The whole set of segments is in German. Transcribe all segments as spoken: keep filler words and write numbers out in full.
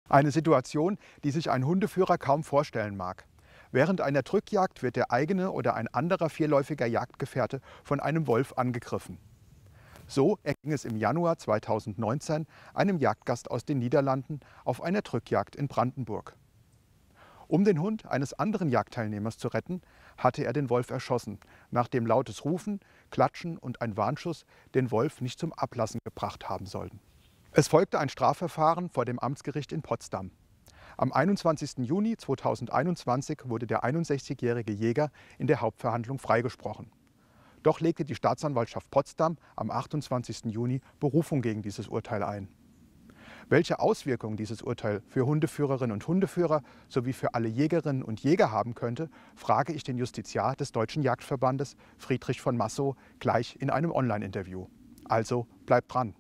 Eine Situation, die sich ein Hundeführer kaum vorstellen mag. Während einer Drückjagd wird der eigene oder ein anderer vierläufiger Jagdgefährte von einem Wolf angegriffen. So erging es im Januar zweitausendneunzehn einem Jagdgast aus den Niederlanden auf einer Drückjagd in Brandenburg. Um den Hund eines anderen Jagdteilnehmers zu retten, hatte er den Wolf erschossen, nachdem lautes Rufen, Klatschen und ein Warnschuss den Wolf nicht zum Ablassen gebracht haben sollten. Es folgte ein Strafverfahren vor dem Amtsgericht in Potsdam. Am einundzwanzigsten Juni zweitausendeinundzwanzig wurde der einundsechzigjährige Jäger in der Hauptverhandlung freigesprochen. Doch legte die Staatsanwaltschaft Potsdam am achtundzwanzigsten Juni Berufung gegen dieses Urteil ein. Welche Auswirkungen dieses Urteil für Hundeführerinnen und Hundeführer sowie für alle Jägerinnen und Jäger haben könnte, frage ich den Justiziar des Deutschen Jagdverbandes, Friedrich von Massow, gleich in einem Online-Interview. Also bleibt dran!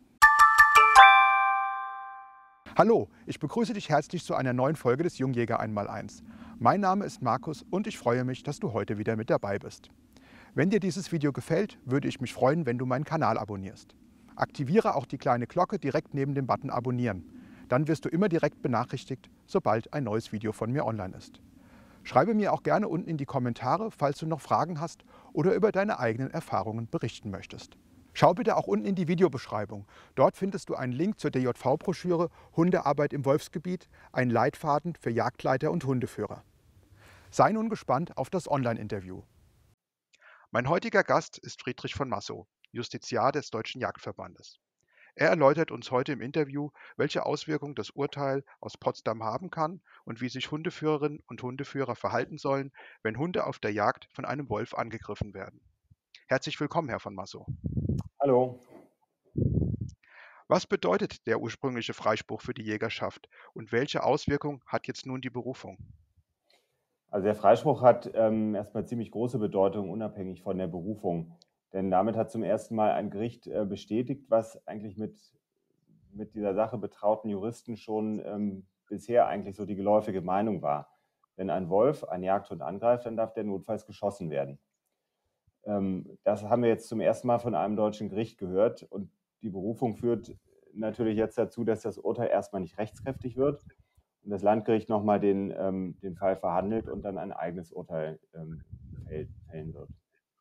Hallo, ich begrüße dich herzlich zu einer neuen Folge des Jungjäger Einmaleins. Mein Name ist Markus und ich freue mich, dass du heute wieder mit dabei bist. Wenn dir dieses Video gefällt, würde ich mich freuen, wenn du meinen Kanal abonnierst. Aktiviere auch die kleine Glocke direkt neben dem Button Abonnieren. Dann wirst du immer direkt benachrichtigt, sobald ein neues Video von mir online ist. Schreibe mir auch gerne unten in die Kommentare, falls du noch Fragen hast oder über deine eigenen Erfahrungen berichten möchtest. Schau bitte auch unten in die Videobeschreibung. Dort findest du einen Link zur D J V-Broschüre Hundearbeit im Wolfsgebiet, einen Leitfaden für Jagdleiter und Hundeführer. Sei nun gespannt auf das Online-Interview. Mein heutiger Gast ist Friedrich von Massow, Justiziar des Deutschen Jagdverbandes. Er erläutert uns heute im Interview, welche Auswirkungen das Urteil aus Potsdam haben kann und wie sich Hundeführerinnen und Hundeführer verhalten sollen, wenn Hunde auf der Jagd von einem Wolf angegriffen werden. Herzlich willkommen, Herr von Massow. Hallo. Was bedeutet der ursprüngliche Freispruch für die Jägerschaft und welche Auswirkungen hat jetzt nun die Berufung? Also der Freispruch hat ähm, erstmal ziemlich große Bedeutung, unabhängig von der Berufung. Denn damit hat zum ersten Mal ein Gericht äh, bestätigt, was eigentlich mit, mit dieser Sache betrauten Juristen schon ähm, bisher eigentlich so die geläufige Meinung war. Wenn ein Wolf einen Jagdhund angreift, dann darf der notfalls geschossen werden. Ähm, das haben wir jetzt zum ersten Mal von einem deutschen Gericht gehört und die Berufung führt natürlich jetzt dazu, dass das Urteil erstmal nicht rechtskräftig wird und das Landgericht nochmal den, ähm, den Fall verhandelt und dann ein eigenes Urteil ähm, fällen wird.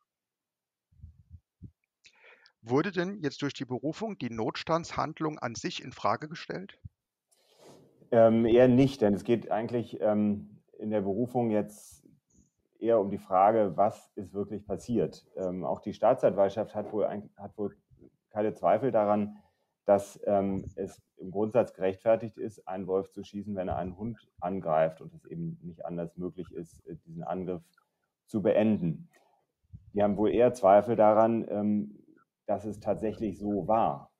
Wurde denn jetzt durch die Berufung die Notstandshandlung an sich in Frage gestellt? Ähm, eher nicht, denn es geht eigentlich ähm, in der Berufung jetzt eher um die Frage, was ist wirklich passiert. Ähm, auch die Staatsanwaltschaft hat wohl, ein, hat wohl keine Zweifel daran, dass ähm, es im Grundsatz gerechtfertigt ist, einen Wolf zu schießen, wenn er einen Hund angreift und es eben nicht anders möglich ist, diesen Angriff zu beenden. Die haben wohl eher Zweifel daran, ähm, dass es tatsächlich so war.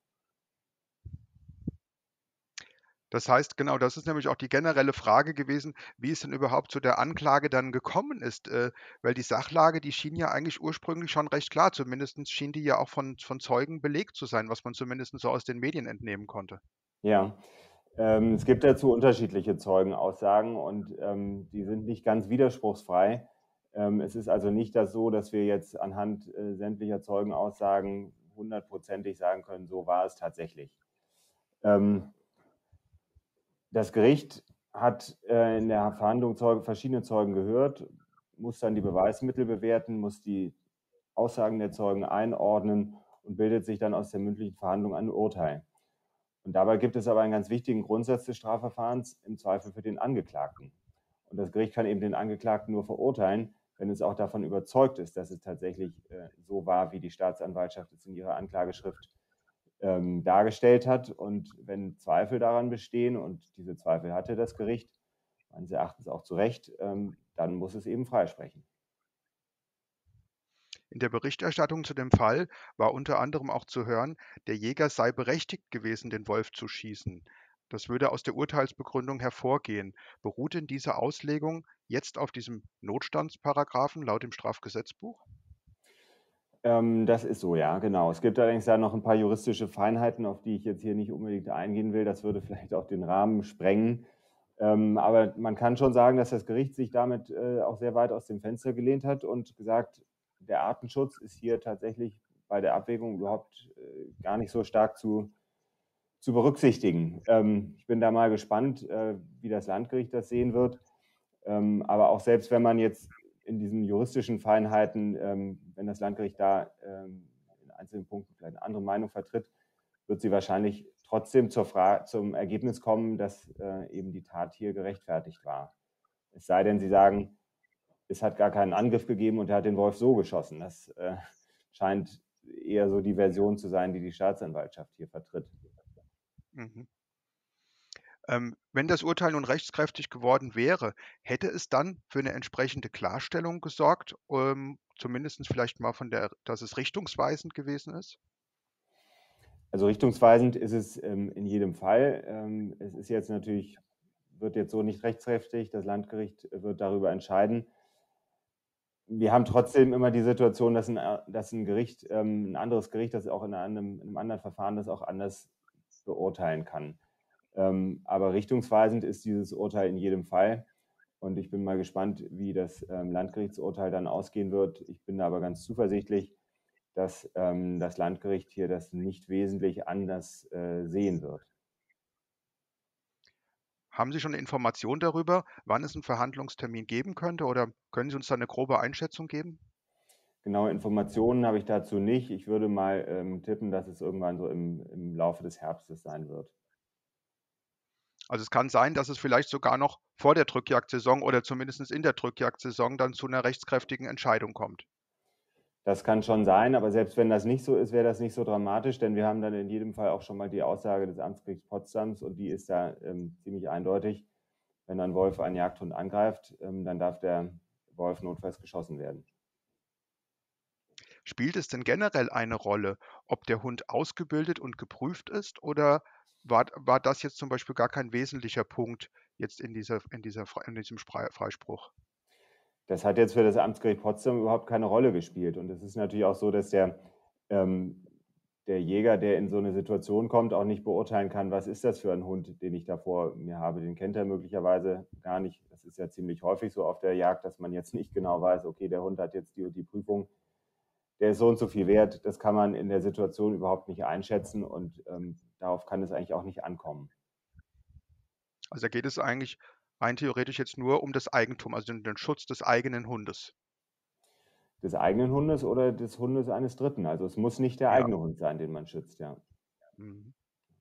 Das heißt, genau, das ist nämlich auch die generelle Frage gewesen, wie es denn überhaupt zu der Anklage dann gekommen ist, äh, weil die Sachlage, die schien ja eigentlich ursprünglich schon recht klar, zumindest schien die ja auch von, von Zeugen belegt zu sein, was man zumindest so aus den Medien entnehmen konnte. Ja, ähm, es gibt dazu unterschiedliche Zeugenaussagen und ähm, die sind nicht ganz widerspruchsfrei. Ähm, es ist also nicht das so, dass wir jetzt anhand äh, sämtlicher Zeugenaussagen hundertprozentig sagen können, so war es tatsächlich. Ähm, das Gericht hat äh, in der Verhandlung Zeuge, verschiedene Zeugen gehört, muss dann die Beweismittel bewerten, muss die Aussagen der Zeugen einordnen und bildet sich dann aus der mündlichen Verhandlung ein Urteil. Und dabei gibt es aber einen ganz wichtigen Grundsatz des Strafverfahrens, im Zweifel für den Angeklagten. Und das Gericht kann eben den Angeklagten nur verurteilen, wenn es auch davon überzeugt ist, dass es tatsächlich äh, so war, wie die Staatsanwaltschaft es in ihrer Anklageschrift ähm, dargestellt hat. Und wenn Zweifel daran bestehen, und diese Zweifel hatte das Gericht, meines Erachtens auch zu Recht, ähm, dann muss es eben freisprechen. In der Berichterstattung zu dem Fall war unter anderem auch zu hören, der Jäger sei berechtigt gewesen, den Wolf zu schießen. Das würde aus der Urteilsbegründung hervorgehen. Beruht denn diese Auslegung jetzt auf diesem Notstandsparagraphen laut dem Strafgesetzbuch? Ähm, das ist so, ja, genau. Es gibt allerdings da noch ein paar juristische Feinheiten, auf die ich jetzt hier nicht unbedingt eingehen will. Das würde vielleicht auch den Rahmen sprengen. Ähm, aber man kann schon sagen, dass das Gericht sich damit äh, auch sehr weit aus dem Fenster gelehnt hat und gesagt, der Artenschutz ist hier tatsächlich bei der Abwägung überhaupt äh, gar nicht so stark zu, zu berücksichtigen. Ähm, ich bin da mal gespannt, äh, wie das Landgericht das sehen wird. Ähm, aber auch selbst wenn man jetzt in diesen juristischen Feinheiten, ähm, wenn das Landgericht da ähm, in einzelnen Punkten vielleicht eine andere Meinung vertritt, wird sie wahrscheinlich trotzdem zur Fra zum Ergebnis kommen, dass äh, eben die Tat hier gerechtfertigt war. Es sei denn, Sie sagen, es hat gar keinen Angriff gegeben und er hat den Wolf so geschossen. Das äh, scheint eher so die Version zu sein, die die Staatsanwaltschaft hier vertritt. Mhm. Ähm, wenn das Urteil nun rechtskräftig geworden wäre, hätte es dann für eine entsprechende Klarstellung gesorgt, ähm, zumindestens vielleicht mal von der dass es richtungsweisend gewesen ist? Also richtungsweisend ist es ähm, in jedem Fall. Ähm, es ist jetzt natürlich, wird jetzt so nicht rechtskräftig. Das Landgericht wird darüber entscheiden. Wir haben trotzdem immer die Situation, dass ein, äh, dass ein Gericht, ähm, ein anderes Gericht, das auch in einem, in einem anderen Verfahren das auch anders beurteilen kann. Ähm, aber richtungsweisend ist dieses Urteil in jedem Fall. Und ich bin mal gespannt, wie das ähm, Landgerichtsurteil dann ausgehen wird. Ich bin da aber ganz zuversichtlich, dass ähm, das Landgericht hier das nicht wesentlich anders äh, sehen wird. Haben Sie schon 'ne Information darüber, wann es einen Verhandlungstermin geben könnte, oder können Sie uns da eine grobe Einschätzung geben? Genaue Informationen habe ich dazu nicht. Ich würde mal ähm, tippen, dass es irgendwann so im, im Laufe des Herbstes sein wird. Also, es kann sein, dass es vielleicht sogar noch vor der Drückjagdsaison oder zumindest in der Drückjagdsaison dann zu einer rechtskräftigen Entscheidung kommt. Das kann schon sein, aber selbst wenn das nicht so ist, wäre das nicht so dramatisch, denn wir haben dann in jedem Fall auch schon mal die Aussage des Amtsgerichts Potsdams und die ist da ähm, ziemlich eindeutig. Wenn ein Wolf einen Jagdhund angreift, ähm, dann darf der Wolf notfalls geschossen werden. Spielt es denn generell eine Rolle, ob der Hund ausgebildet und geprüft ist, oder war war das jetzt zum Beispiel gar kein wesentlicher Punkt jetzt in dieser in dieser Frei in diesem Sprei Freispruch? Das hat jetzt für das Amtsgericht Potsdam überhaupt keine Rolle gespielt. Und es ist natürlich auch so, dass der, ähm, der Jäger, der in so eine Situation kommt, auch nicht beurteilen kann, was ist das für ein Hund, den ich da vor mir habe. Den kennt er möglicherweise gar nicht. Das ist ja ziemlich häufig so auf der Jagd, dass man jetzt nicht genau weiß, okay, der Hund hat jetzt die und die Prüfung, der ist so und so viel wert. Das kann man in der Situation überhaupt nicht einschätzen und ähm, darauf kann es eigentlich auch nicht ankommen. Also, da geht es eigentlich rein theoretisch jetzt nur um das Eigentum, also den den Schutz des eigenen Hundes. Des eigenen Hundes oder des Hundes eines Dritten. Also es muss nicht der Ja, eigene Hund sein, den man schützt, ja. mhm.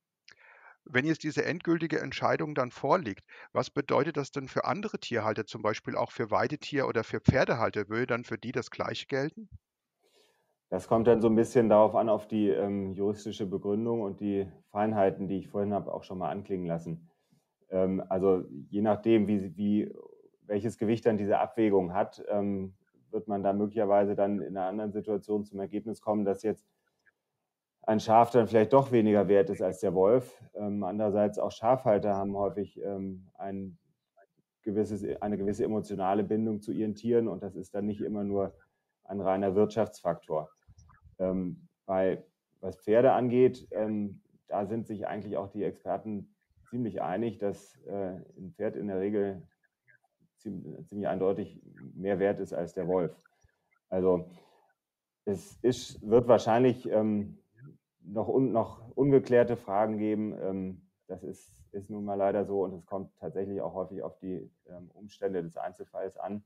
Wenn jetzt diese endgültige Entscheidung dann vorliegt, was bedeutet das denn für andere Tierhalter, zum Beispiel auch für Weidetier oder für Pferdehalter? Würde dann für die das Gleiche gelten? Das kommt dann so ein bisschen darauf an, auf die ähm, juristische Begründung und die Feinheiten, die ich vorhin habe auch schon mal anklingen lassen. Ähm, also je nachdem, wie, wie, welches Gewicht dann diese Abwägung hat, ähm, wird man da möglicherweise dann in einer anderen Situation zum Ergebnis kommen, dass jetzt ein Schaf dann vielleicht doch weniger wert ist als der Wolf. Ähm, andererseits auch Schafhalter haben häufig ähm, ein gewisses, eine gewisse emotionale Bindung zu ihren Tieren und das ist dann nicht immer nur ein reiner Wirtschaftsfaktor. Ähm, bei, was Pferde angeht, ähm, da sind sich eigentlich auch die Experten ziemlich einig, dass äh, ein Pferd in der Regel ziemlich, ziemlich eindeutig mehr wert ist als der Wolf. Also es ist, wird wahrscheinlich ähm, noch, un, noch ungeklärte Fragen geben. Ähm, das ist, ist nun mal leider so und es kommt tatsächlich auch häufig auf die ähm, Umstände des Einzelfalls an.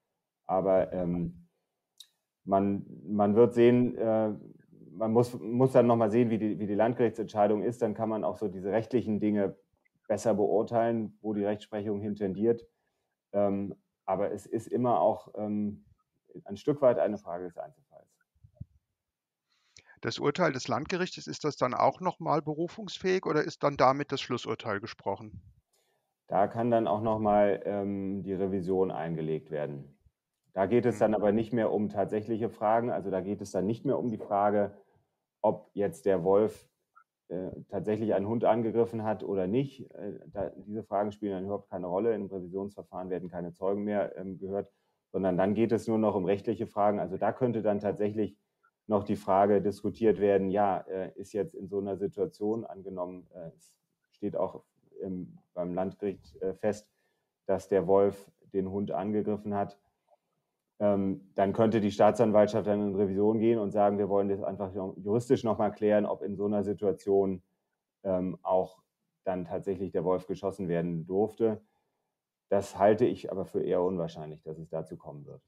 Aber ähm, man, man wird sehen, äh, man muss, muss dann nochmal sehen, wie die, wie die Landgerichtsentscheidung ist. Dann kann man auch so diese rechtlichen Dinge besser beurteilen, wo die Rechtsprechung hintendiert. Ähm, aber es ist immer auch ähm, ein Stück weit eine Frage des Einzelfalls. Das Urteil des Landgerichtes, ist das dann auch noch mal berufungsfähig oder ist dann damit das Schlussurteil gesprochen? Da kann dann auch nochmal ähm, die Revision eingelegt werden. Da geht es dann Mhm. aber nicht mehr um tatsächliche Fragen. Also da geht es dann nicht mehr um die Frage, ob jetzt der Wolf äh, tatsächlich einen Hund angegriffen hat oder nicht. Äh, da, diese Fragen spielen dann überhaupt keine Rolle. Im Revisionsverfahren werden keine Zeugen mehr ähm, gehört, sondern dann geht es nur noch um rechtliche Fragen. Also da könnte dann tatsächlich noch die Frage diskutiert werden, ja, äh, ist jetzt in so einer Situation angenommen, äh, es steht auch im, beim Landgericht äh, fest, dass der Wolf den Hund angegriffen hat, ähm, dann könnte die Staatsanwaltschaft dann in Revision gehen und sagen, wir wollen das einfach juristisch nochmal klären, ob in so einer Situation ähm, auch dann tatsächlich der Wolf geschossen werden durfte. Das halte ich aber für eher unwahrscheinlich, dass es dazu kommen wird.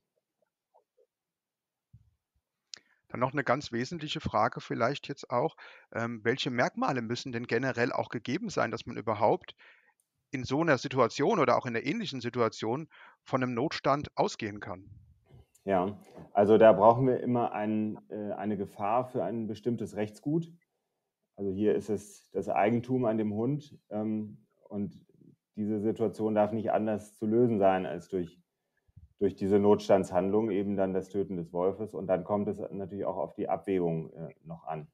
Dann noch eine ganz wesentliche Frage vielleicht jetzt auch, ähm, welche Merkmale müssen denn generell auch gegeben sein, dass man überhaupt in so einer Situation oder auch in 'ner ähnlichen Situation von einem Notstand ausgehen kann? Ja, also da brauchen wir immer ein, äh, eine Gefahr für ein bestimmtes Rechtsgut. Also hier ist es das Eigentum an dem Hund, ähm, und diese Situation darf nicht anders zu lösen sein als durch durch diese Notstandshandlung, eben dann das Töten des Wolfes. Und dann kommt es natürlich auch auf die Abwägung, äh, noch an.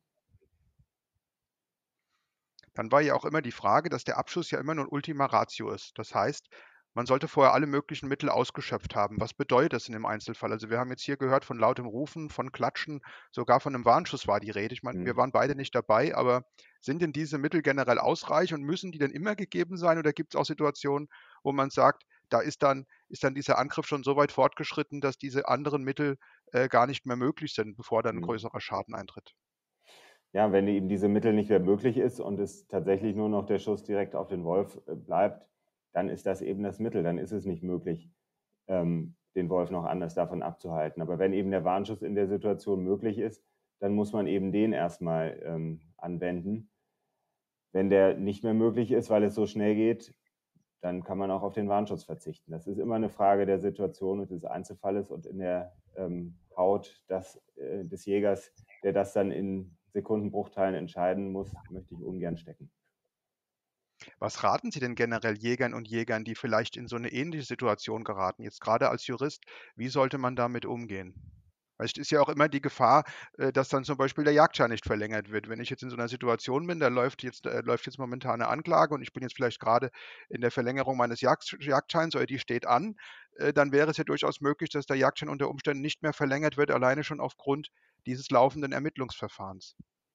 Dann war ja auch immer die Frage, dass der Abschuss ja immer nur 'n Ultima Ratio ist. Das heißt, man sollte vorher alle möglichen Mittel ausgeschöpft haben. Was bedeutet das in dem Einzelfall? Also, wir haben jetzt hier gehört von lautem Rufen, von Klatschen, sogar von 'nem Warnschuss war die Rede. Ich meine, wir Mhm. waren beide nicht dabei, aber sind denn diese Mittel generell ausreichend und müssen die denn immer gegeben sein oder gibt's auch Situationen, wo man sagt, da ist dann ist dann dieser Angriff schon so weit fortgeschritten, dass diese anderen Mittel, äh, gar nicht mehr möglich sind, bevor dann 'n Mhm. größerer Schaden eintritt? Ja, wenn eben diese Mittel nicht mehr möglich ist und es tatsächlich nur noch der Schuss direkt auf den Wolf, äh, bleibt, dann ist das eben das Mittel. Dann ist es nicht möglich, ähm, den Wolf noch anders davon abzuhalten. Aber wenn eben der Warnschuss in der Situation möglich ist, dann muss man eben den erstmal ähm, anwenden. Wenn der nicht mehr möglich ist, weil es so schnell geht, dann kann man auch auf den Warnschuss verzichten. Das ist immer eine Frage der Situation und des Einzelfalles und in der ähm, Haut das, äh, des Jägers, der das dann in Sekundenbruchteilen entscheiden muss, möchte ich ungern stecken. Was raten Sie denn generell Jägern und Jägern, die vielleicht in so 'ne ähnliche Situation geraten? Jetzt grade als Jurist, wie sollte man damit umgehen? Weil es ist ja auch immer die Gefahr, äh, dass dann zum Beispiel der Jagdschein nicht verlängert wird. Wenn ich jetzt in so 'ner Situation bin, da läuft jetzt äh, läuft jetzt momentan 'ne Anklage und ich bin jetzt vielleicht grade in der Verlängerung meines Jagdsch Jagdscheins oder die steht an, äh, dann wäre es ja durchaus möglich, dass der Jagdschein unter Umständen nicht mehr verlängert wird, alleine schon aufgrund dieses laufenden Ermittlungsverfahrens.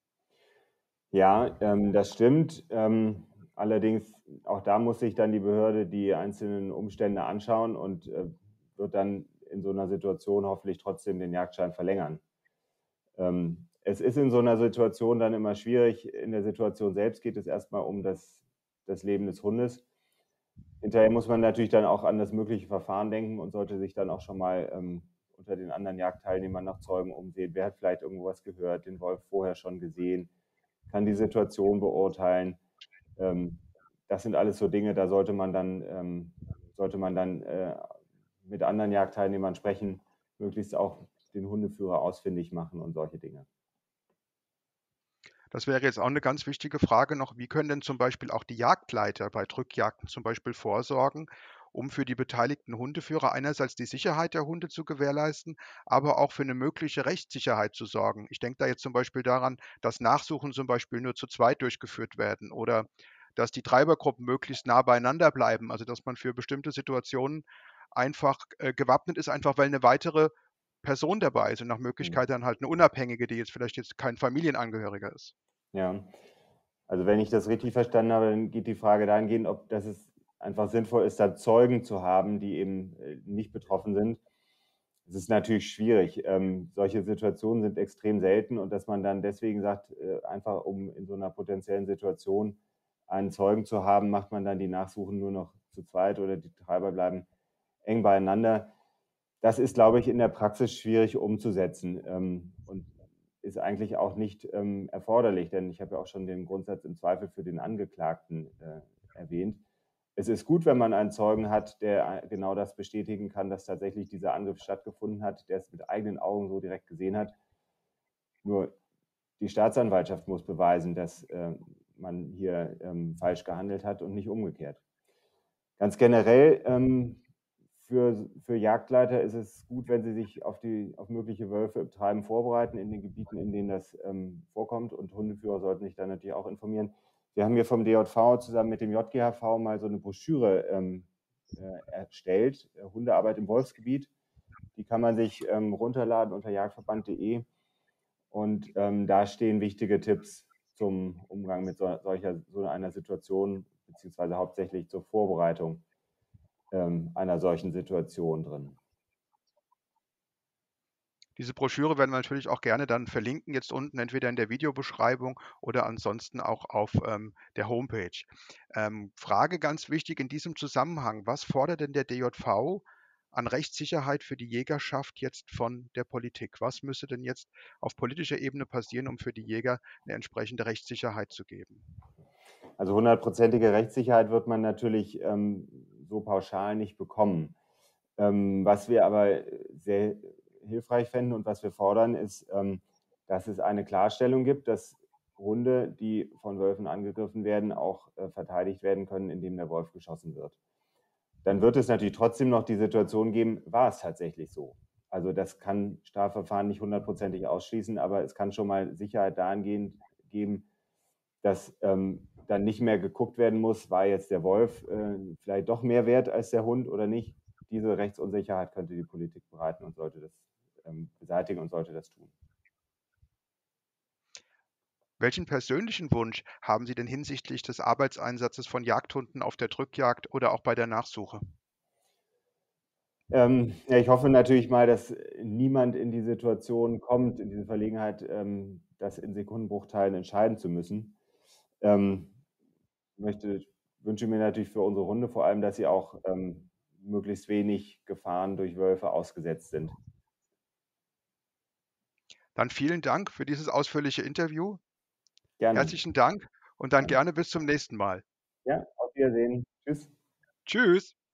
Ja, ähm, das stimmt. Ähm, allerdings, auch da muss sich dann die Behörde die einzelnen Umstände anschauen und äh, wird dann in so einer Situation hoffentlich trotzdem den Jagdschein verlängern. Ähm, es ist in so einer Situation dann immer schwierig. In der Situation selbst geht es erstmal um das das Leben des Hundes. Hinterher muss man natürlich dann auch an das mögliche Verfahren denken und sollte sich dann auch schon mal ähm, unter den anderen Jagdteilnehmern nach Zeugen umsehen. Wer hat vielleicht irgendwo was gehört, den Wolf vorher schon gesehen, kann die Situation beurteilen. Ähm, das sind alles so Dinge, da sollte man dann ähm, sollte man dann, äh, mit anderen Jagdteilnehmern sprechen, möglichst auch den Hundeführer ausfindig machen und solche Dinge. Das wäre jetzt auch 'ne ganz wichtige Frage noch. Wie können denn zum Beispiel auch die Jagdleiter bei Drückjagden zum Beispiel vorsorgen, um für die beteiligten Hundeführer einerseits die Sicherheit der Hunde zu gewährleisten, aber auch für 'ne mögliche Rechtssicherheit zu sorgen? Ich denke da jetzt zum Beispiel daran, dass Nachsuchen zum Beispiel nur zu zweit durchgeführt werden oder dass die Treibergruppen möglichst nah beieinander bleiben, also dass man für bestimmte Situationen einfach, äh, gewappnet ist, einfach weil 'ne weitere Person dabei ist und nach Mhm. Möglichkeit dann halt 'ne Unabhängige, die jetzt vielleicht jetzt kein Familienangehöriger ist. Ja. Also, wenn ich das richtig verstanden habe, dann geht die Frage dahingehend, ob dass es einfach sinnvoll ist, da Zeugen zu haben, die eben, äh, nicht betroffen sind. Es ist natürlich schwierig. Ähm, solche Situationen sind extrem selten und dass man dann deswegen sagt, äh, einfach um in so einer potenziellen Situation einen Zeugen zu haben, macht man dann die Nachsuchen nur noch zu zweit oder die Treiber bleiben eng beieinander. Das ist, glaube ich, in der Praxis schwierig umzusetzen, ähm, und ist eigentlich auch nicht, ähm, erforderlich, denn ich habe ja auch schon den Grundsatz im Zweifel für den Angeklagten, äh, erwähnt. Es ist gut, wenn man einen Zeugen hat, der äh, genau das bestätigen kann, dass tatsächlich dieser Angriff stattgefunden hat, der es mit eigenen Augen so direkt gesehen hat. Nur die Staatsanwaltschaft muss beweisen, dass, äh, man hier, ähm, falsch gehandelt hat und nicht umgekehrt. Ganz generell, ähm, für für Jagdleiter ist es gut, wenn sie sich auf die auf mögliche Wölfe im Treiben vorbereiten in den Gebieten, in denen das, ähm, vorkommt, und Hundeführer sollten sich da natürlich auch informieren. Wir haben hier vom D J V zusammen mit dem J G H V mal so eine Broschüre, ähm, äh, erstellt, äh, Hundearbeit im Wolfsgebiet. Die kann man sich, ähm, runterladen unter jagdverband punkt de und, ähm, da stehen wichtige Tipps zum Umgang mit so solcher so einer Situation, beziehungsweise hauptsächlich zur Vorbereitung ähm, einer solchen Situation drin. Diese Broschüre werden wir natürlich auch gerne dann verlinken, jetzt unten entweder in der Videobeschreibung oder ansonsten auch auf, ähm, der Homepage. Ähm, Frage ganz wichtig in diesem Zusammenhang: Was fordert denn der D J V an Rechtssicherheit für die Jägerschaft jetzt von der Politik? Was müsste denn jetzt auf politischer Ebene passieren, um für die Jäger eine entsprechende Rechtssicherheit zu geben? Also hundertprozentige Rechtssicherheit wird man natürlich ähm, so pauschal nicht bekommen. Ähm, was wir aber sehr hilfreich fänden und was wir fordern, ist, ähm, dass es eine Klarstellung gibt, dass Hunde, die von Wölfen angegriffen werden, auch äh, verteidigt werden können, indem der Wolf geschossen wird. Dann wird es natürlich trotzdem noch die Situation geben, war es tatsächlich so? Also das kann Strafverfahren nicht hundertprozentig ausschließen, aber es kann schon mal Sicherheit dahingehend geben, dass ähm, dann nicht mehr geguckt werden muss, war jetzt der Wolf äh, vielleicht doch mehr wert als der Hund oder nicht. Diese Rechtsunsicherheit könnte die Politik bereiten und sollte das ähm, beseitigen und sollte das tun. Welchen persönlichen Wunsch haben Sie denn hinsichtlich des Arbeitseinsatzes von Jagdhunden auf der Drückjagd oder auch bei der Nachsuche? Ähm, ja, ich hoffe natürlich mal, dass niemand in die Situation kommt, in diese Verlegenheit, ähm, das in Sekundenbruchteilen entscheiden zu müssen. Ähm, möchte, wünsche mir natürlich für unsere Hunde vor allem, dass sie auch ähm, möglichst wenig Gefahren durch Wölfe ausgesetzt sind. Dann vielen Dank für dieses ausführliche Interview. Gerne. Herzlichen Dank und dann Gerne. gerne bis zum nächsten Mal. Ja, auf Wiedersehen. Tschüss. Tschüss.